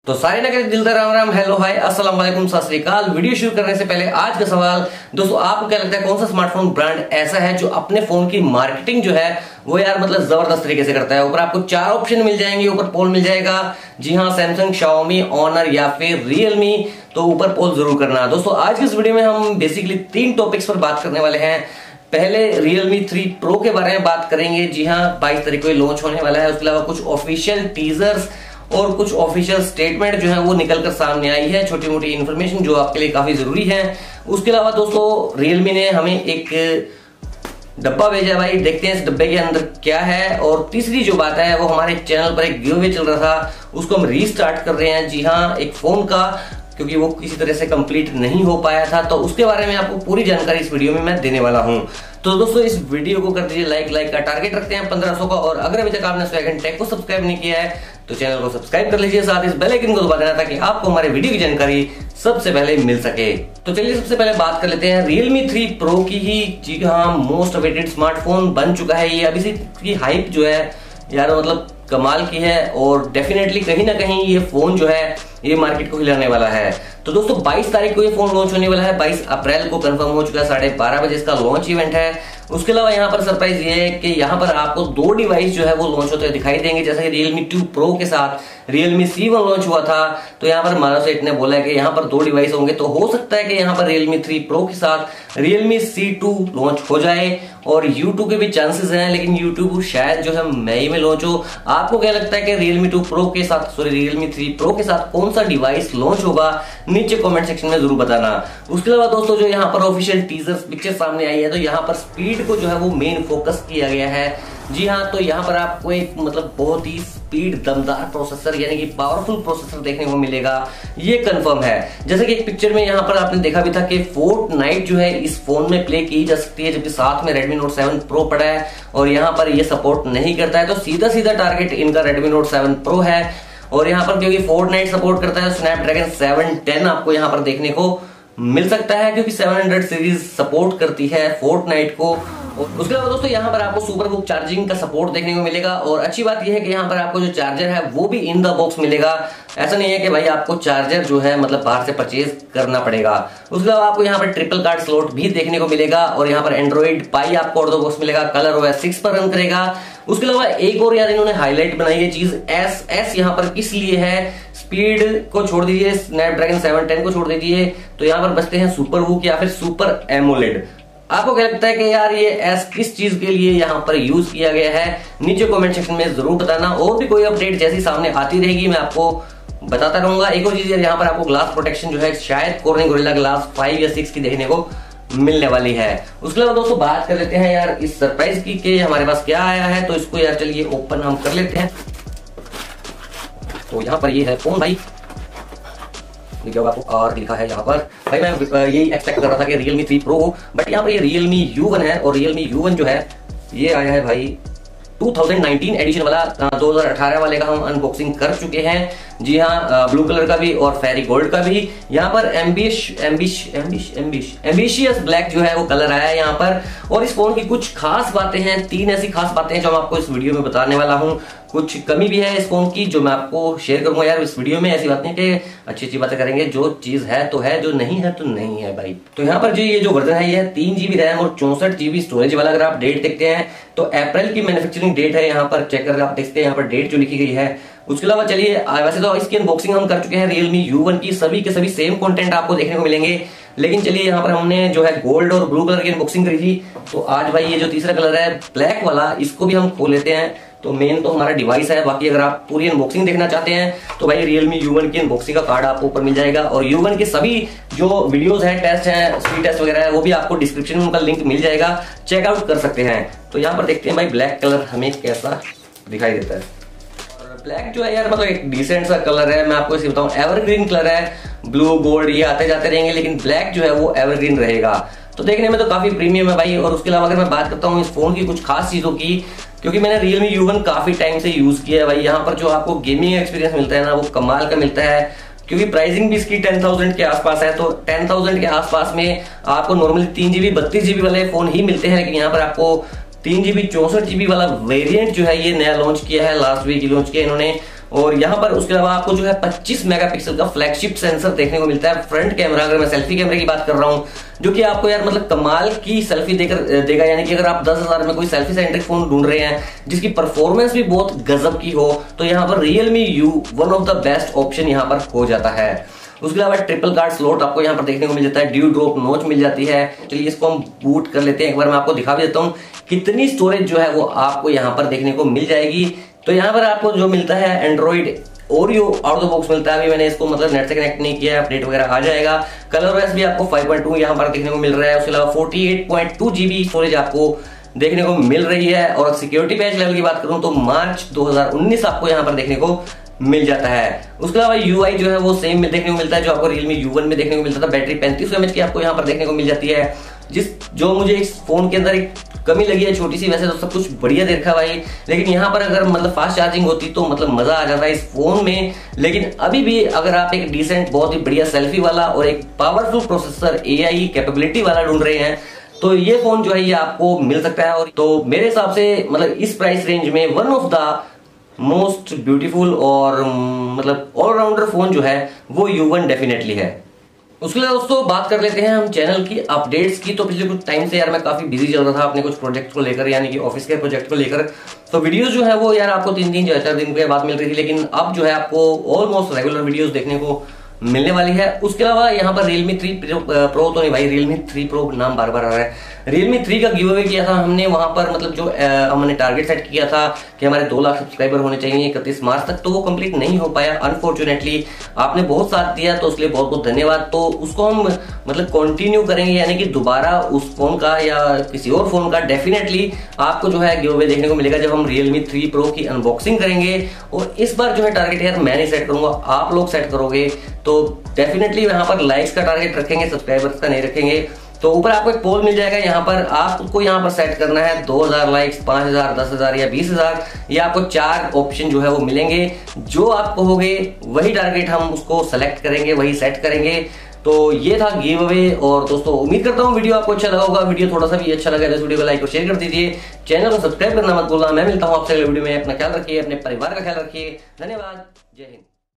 तो सारे नगर दिल का राम राम, हेलो हाय, अस्सलाम वालेकुम, सत श्री अकाल। वीडियो शुरू करने से पहले आज का सवाल दोस्तों, आपको क्या लगता है कौन सा स्मार्टफोन ब्रांड ऐसा है जो अपने फोन की मार्केटिंग जो है वो यार मतलब जबरदस्त तरीके से करता है। ऊपर आपको 4 ऑप्शन मिल जाएंगे, ऊपर पोल मिल जाएगा। जी हाँ, सैमसंग, शाओमी, ऑनर या फिर रियलमी। तो ऊपर पोल जरूर करना दोस्तों। आज की इस वीडियो में हम बेसिकली 3 टॉपिक्स पर बात करने वाले हैं। पहले Realme 3 Pro के बारे में बात करेंगे। जी हाँ, 22 तारीख को लॉन्च होने वाला है। उसके अलावा कुछ ऑफिशियल टीजर्स और कुछ ऑफिशियल स्टेटमेंट जो है वो निकलकर सामने आई है, छोटी मोटी इन्फॉर्मेशन जो आपके लिए काफी जरूरी है। उसके अलावा दोस्तों Realme ने हमें एक डब्बा भेजा है भाई, देखते हैं इस डब्बे के अंदर क्या है। और तीसरी जो बात है वो हमारे चैनल पर एक गिव अवे चल रहा था, उसको हम रीस्टार्ट कर रहे हैं। जी हाँ, एक फोन का, क्योंकि वो किसी तरह से कंप्लीट नहीं हो पाया था, तो उसके बारे में आपको पूरी जानकारी इस वीडियो में मैं देने वाला हूं। तो दोस्तों इस वीडियो को कर दीजिए लाइक का टारगेट रखते हैं 1500 का। और अगर अभी तक आपने स्वैगन टेक को सब्सक्राइब नहीं किया है तो चैनल को सब्सक्राइब कर लीजिए, साथ इस बेल आइकन को दबा देना ताकि आपको हमारे वीडियो की जानकारी सबसे पहले मिल सके। तो चलिए सबसे पहले बात कर लेते हैं Realme 3 Pro की ही। जी हाँ, मोस्ट अवेटेड स्मार्टफोन बन चुका है ये। अभी से इसकी हाइप जो है यार मतलब कमाल की है, और डेफिनेटली कहीं ना कहीं ये फोन जो है ये मार्केट को हिलाने वाला है। तो दोस्तों 22 तारीख को ये फोन लॉन्च होने वाला है। 22 अप्रैल को कंफर्म हो चुका है, 12:30 बजे इसका लॉन्च इवेंट है। उसके अलावा यहाँ पर सरप्राइज ये है कि यहाँ पर आपको 2 डिवाइस जो है वो लॉन्च होते दिखाई देंगे। जैसे कि Realme 2 Pro के साथ Realme C1 लॉन्च हुआ था, तो यहाँ पर मानव सेठ ने बोला है कि यहाँ पर 2 डिवाइस होंगे। तो हो सकता है कि यहाँ पर Realme 3 Pro के साथ Realme C2 लॉन्च हो जाए, और U2 के भी चांसेस हैं, लेकिन U2 शायद जो है मई में लॉन्च हो। आपको क्या लगता है कि Realme 2 Pro के साथ Realme 3 Pro के साथ कौन सा डिवाइस लॉन्च होगा, नीचे कमेंट सेक्शन में जरूर बताना। उसके अलावा दोस्तों जो यहाँ पर ऑफिशियल टीजर्स पिक्चर सामने आई है, तो यहाँ पर स्पीड को जो है वो मेन फोकस किया गया है। जी हाँ, तो यहाँ पर आपको एक मतलब बहुत ही स्पीड दमदार प्रोसेसर यानी कि पावरफुल प्रोसेसर देखने को मिलेगा, ये कंफर्म है। जैसे कि एक पिक्चर में यहाँ पर आपने देखा भी था कि फोर्टनाइट जो है इस फोन में प्ले की जा सकती है, जबकि साथ में Redmi Note 7 Pro पड़ा है और यहाँ पर ये सपोर्ट नहीं करता है। तो सीधा सीधा टारगेट इनका Redmi Note 7 Pro है। और यहाँ पर क्योंकि फोर्टनाइट सपोर्ट करता है, स्नैपड्रैगन 710 आपको यहाँ पर देखने को मिल सकता है, क्योंकि 700 सीरीज सपोर्ट करती है फोर्टनाइट को। उसके अलावा दोस्तों यहाँ पर आपको सुपर बुक चार्जिंग का सपोर्ट देखने को मिलेगा। और अच्छी बात यह है कि यहाँ पर आपको जो चार्जर है वो भी इन द बॉक्स मिलेगा। ऐसा नहीं है कि भाई आपको चार्जर जो है मतलब बाहर से परचेज करना पड़ेगा। उसके अलावा आपको यहाँ पर ट्रिपल कार्ड स्लॉट भी देखने को मिलेगा, और यहाँ पर एंड्रॉइड पाई आपको आउट ऑफ द बॉक्स मिलेगा, कलर OS 6 पर रन करेगा। उसके अलावा एक और यार इन्होंने हाईलाइट बनाई है चीज, एस यहाँ पर किस लिए है, स्पीड को छोड़ दीजिए, स्नैपड्रैगन 710 को छोड़ दीजिए, तो यहाँ पर बचते हैं सुपर बुक या फिर सुपर एमोलेड। आपको क्या लगता है कि यार ये एस किस चीज के लिए यहाँ पर यूज किया गया है, नीचे कमेंट सेक्शन में जरूर बताना। और भी कोई अपडेट जैसी सामने आती रहेगी मैं आपको बताता रहूंगा। एक और चीज यार, यहाँ पर आपको ग्लास प्रोटेक्शन जो है शायद कॉर्निंग गोरिल्ला ग्लास 5 या 6 की देखने को मिलने वाली है। उसके अलावा दोस्तों बात कर लेते हैं यार इस सरप्राइज की कि हमारे पास क्या आया है। तो इसको यार चलिए ओपन हम कर लेते हैं। तो यहाँ पर ये है फोन भाई, आपको और लिखा है यहाँ पर भाई। मैं यही एक्सपेक्ट कर रहा था कि Realme 3 Pro हो, बट यहाँ पर ये Realme U1 है। और Realme U1 जो है ये आया है भाई 2019 एडिशन वाला। 2018 वाले का हम अनबॉक्सिंग कर चुके हैं। जी हाँ, ब्लू कलर का भी और फेरी गोल्ड का भी। यहाँ पर एम्बिशियस ब्लैक जो है वो कलर आया है यहाँ पर। और इस फोन की कुछ खास बातें हैं, 3 ऐसी खास बातें हैं जो मैं आपको इस वीडियो में बताने वाला हूँ। कुछ कमी भी है इस फोन की जो मैं आपको शेयर करूंगा यार इस वीडियो में। ऐसी बातें कि अच्छी बातें करेंगे, जो चीज है तो है, जो नहीं है तो नहीं है भाई। तो यहाँ पर जो ये जो वर्जन है ये 3 GB रैम और 64 GB स्टोरेज वाला। अगर आप डेट देखते हैं तो अप्रैल की मैन्युफैक्चरिंग डेट है, यहाँ पर चेक करके आप देखते हैं यहाँ पर डेट जो लिखी गई है। उसके अलावा चलिए वैसे तो इसकी अनबॉक्सिंग हम कर चुके हैं Realme U1 की, सभी के सभी सेम कंटेंट आपको देखने को मिलेंगे। लेकिन चलिए यहाँ पर हमने जो है गोल्ड और ब्लू कलर की अनबॉक्सिंग करी थी, तो आज भाई ये जो तीसरा कलर है ब्लैक वाला, इसको भी हम खोल लेते हैं। तो मेन तो हमारा डिवाइस है, बाकी अगर आप पूरी अनबॉक्सिंग देखना चाहते हैं तो भाई Realme U1 की अनबॉक्सिंग का कार्ड आपको ऊपर मिल जाएगा। और U1 के सभी जो वीडियोस हैं, टेस्ट हैं, स्पीड टेस्ट वगैरह है, वो भी आपको डिस्क्रिप्शन में उनका लिंक मिल जाएगा, चेकआउट कर सकते हैं। तो यहाँ पर देखते हैं भाई ब्लैक कलर हमें कैसा दिखाई देता है। ब्लैक जो है यार मतलब एक डिसेंट सा कलर है, मैं आपको इसे बताऊं एवरग्रीन कलर है। ब्लू गोल्ड ये आते जाते रहेंगे, लेकिन ब्लैक जो है वो एवरग्रीन रहेगा। तो देखने में तो काफी प्रीमियम है भाई। और उसके अलावा अगर मैं बात करता हूँ इस फोन की कुछ खास चीजों की, क्योंकि मैंने Realme U1 काफी टाइम से यूज किया है भाई, यहाँ पर जो आपको गेमिंग एक्सपीरियंस मिलता है ना वो कमाल का मिलता है। क्योंकि प्राइसिंग भी इसकी 10,000 के आसपास है, तो 10,000 के आसपास में आपको नॉर्मली 3 GB 32 GB वाले फोन ही मिलते हैं। लेकिन यहाँ पर आपको 3 GB 64 GB वाला वेरिएंट जो है ये नया लॉन्च किया है, लास्ट वीक लॉन्च किया इन्होंने। और यहाँ पर उसके अलावा आपको जो है 25 मेगापिक्सल का फ्लैगशिप सेंसर देखने को मिलता है। फ्रंट कैमरा, अगर मैं सेल्फी कैमरे की बात कर रहा हूँ, जो कि आपको यार मतलब कमाल की सेल्फी देगा। यानी कि अगर आप 10,000 में कोई सेल्फी सेंट्रिक फोन ढूंढ रहे हैं जिसकी परफॉर्मेंस भी बहुत गजब की हो, तो यहाँ पर Realme U one of the best option यहाँ पर हो जाता है। उसके अलावा ट्रिपल कार्ड स्लॉट आपको यहाँ पर देखने को मिल जाता है, ड्यू ड्रॉप नोच मिल जाती है। चलिए इसको हम बूट कर लेते हैं, एक बार मैं आपको दिखा भी देता हूँ कितनी स्टोरेज जो है वो आपको यहाँ पर देखने को मिल जाएगी। तो यहाँ पर आपको जो मिलता है Android Oreo out of box मिलता है। अभी मैंने इसको मतलब नेट से कनेक्ट नहीं किया है, अपडेट वगैरह आ जाएगा। कलर OS भी आपको 5.2 यहाँ पर देखने को मिल रहा है। उसके अलावा 48.2 GB स्टोरेज आपको देखने को मिल रही है। और सिक्योरिटी पैच लेवल की बात करूं तो मार्च 2019 आपको यहाँ पर देखने को मिल जाता है। उसके अलावा UI जो है वो सेम में देखने को मिलता है जो आपको Realme U1 में देखने को मिलता था। बैटरी 3500 mAh की आपको यहाँ पर देखने को मिल जाती है। जो मुझे इस फोन के अंदर एक कमी लगी है छोटी सी, वैसे तो सब कुछ बढ़िया दे रखा भाई, लेकिन यहाँ पर अगर मतलब फास्ट चार्जिंग होती तो मतलब मजा आ जाता है इस फोन में। लेकिन अभी भी अगर आप एक डिसेंट बहुत ही बढ़िया सेल्फी वाला और एक पावरफुल प्रोसेसर AI कैपेबिलिटी वाला ढूंढ रहे हैं तो ये फोन जो है ये आपको मिल सकता है। और तो मेरे हिसाब से मतलब इस प्राइस रेंज में one of the most beautiful और मतलब ऑलराउंडर फोन जो है वो U1 डेफिनेटली है। उसके लिए दोस्तों बात कर लेते हैं हम चैनल की अपडेट्स की। तो पिछले कुछ टाइम से यार मैं काफी बिजी चल रहा था अपने कुछ प्रोजेक्ट को लेकर, यानी कि ऑफिस के प्रोजेक्ट को लेकर। तो वीडियोस जो है वो यार आपको 3-4 दिन के बाद मिल रही थी, लेकिन अब जो है आपको ऑलमोस्ट रेगुलर वीडियोस देखने को मिलने वाली है। उसके अलावा यहाँ पर Realme 3 Pro तो नहीं भाई, Realme 3 Pro नाम बार बार आ रहा है। Realme 3 का गिव अवे किया था हमने, वहां पर मतलब जो हमने टारगेट सेट किया था कि हमारे 2 लाख सब्सक्राइबर होने चाहिए 31 मार्च तक, तो वो कंप्लीट नहीं हो पाया अनफॉर्चुनेटली। आपने बहुत साथ दिया तो उसके लिए बहुत बहुत धन्यवाद। तो उसको हम मतलब कंटिन्यू करेंगे, यानी कि दोबारा उस फोन का या किसी और फोन का डेफिनेटली आपको जो है गिव अवे देखने को मिलेगा जब हम Realme 3 Pro की अनबॉक्सिंग करेंगे। और इस बार जो है टारगेट यार मैं नहीं सेट करूंगा, आप लोग सेट करोगे। तो डेफिनेटली यहाँ पर लाइक्स का टारगेट रखेंगे, सब्सक्राइबर्स का नहीं रखेंगे। तो ऊपर आपको एक पोल मिल जाएगा, यहाँ पर आपको यहाँ पर सेट करना है 2000 लाइक्स, 5000, 10,000 या 20,000। ये आपको 4 ऑप्शन जो है वो मिलेंगे। जो आप कहोगे वही टारगेट हम उसको सेलेक्ट करेंगे, वही सेट करेंगे। तो ये था गिव अवे। और दोस्तों उम्मीद करता हूँ वीडियो आपको अच्छा लगा होगा। वीडियो थोड़ा सा भी अच्छा लगा तो इस वीडियो को लाइक और शेयर कर दीजिए, चैनल को सब्सक्राइब करना मत भूलना। मैं मिलता हूँ आपसे अगले वीडियो में। अपना ख्याल रखिए, अपने परिवार का ख्याल रखिए। धन्यवाद, जय हिंद।